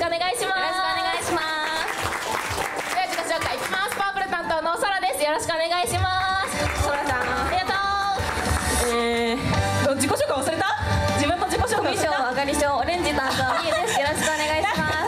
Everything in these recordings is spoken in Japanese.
くお願いします。よろしくお願いします。では自己紹介いきます。パープル担当のソラです。よろしくお願いします。ソラさんありがとう。自己紹介忘れた？自分の自己紹介忘れた？あがりしょオレンジ担当みゆです。よろしくお願いします。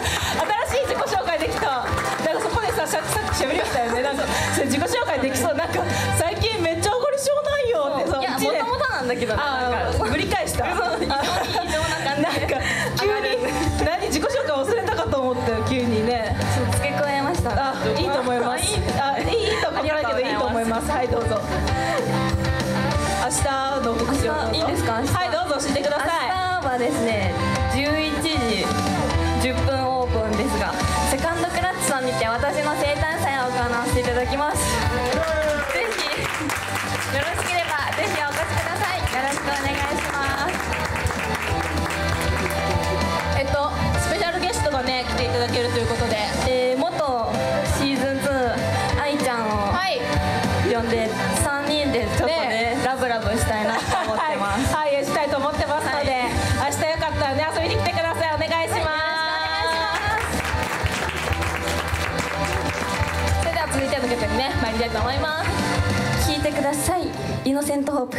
新しい自己紹介できた。なんかそこでさっき喋りましたよね。なんかそれ自己紹介できそう。なんか最近めっちゃあがりしょないよって。いやもともとなんだけどぶり返した。異常な感じ。なんか急に自己紹介忘れたかと思って急にね。付け加えました。いいと思います。いいと思うけどいいと思います。はいどうぞ。明日の告知をいいですか？はいどうぞ教えてください。明日はですね11時10分オープンですが、セカンドクラッチさんにて私の生誕祭を行わせていただきます。ぜひよろしければぜひお越しください。よろしくお願いします。スペシャルゲストがね来ていただけるということで、元シーズン2愛ちゃんを呼んで3人でちょっとねラブラブしたいなと思ってます。はい、したいと思ってますので、明日よかったらね遊びに来てください。お願いします。それでは続いての曲にね参りたいと思います。聴いてください。イノセントホープ。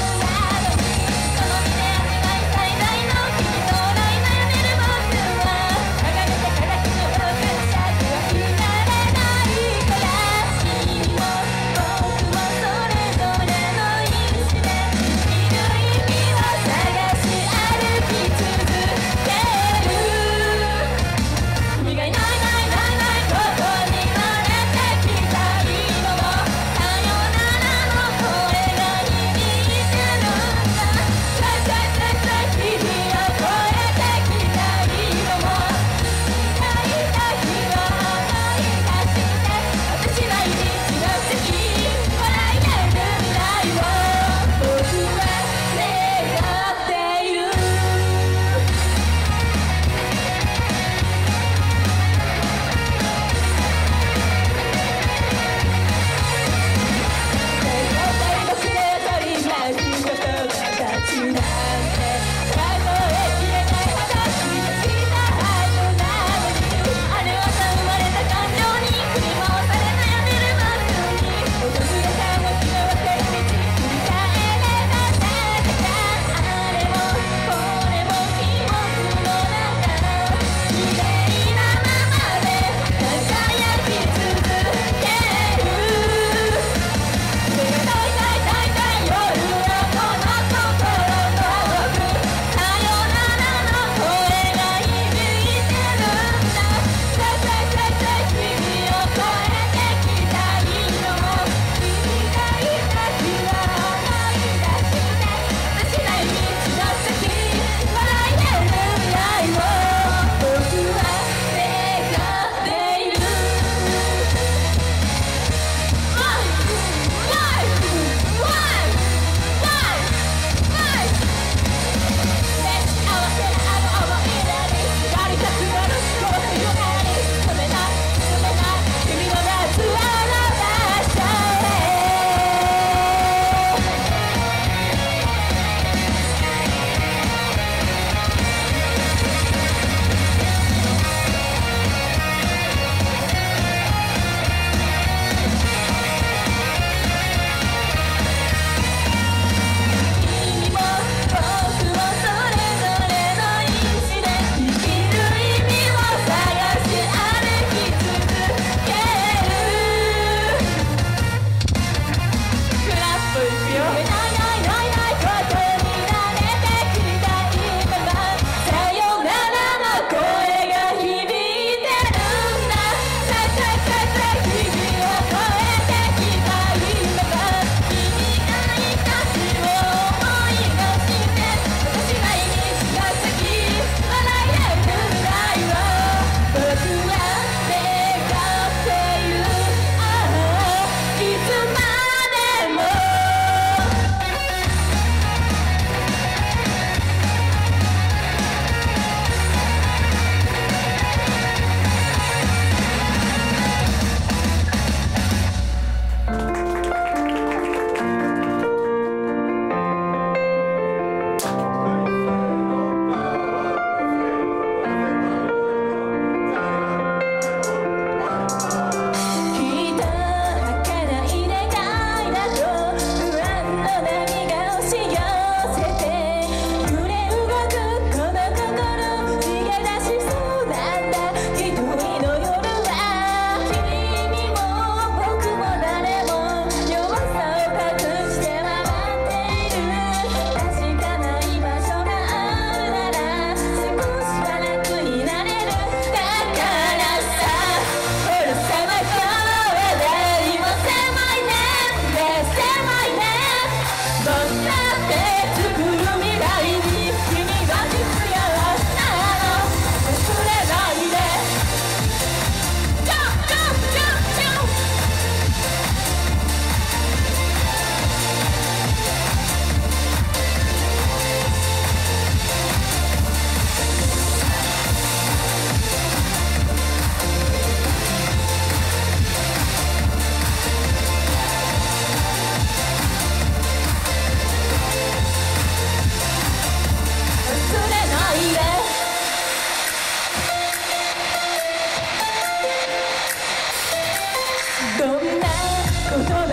最大の君と来悩める僕はどんなこと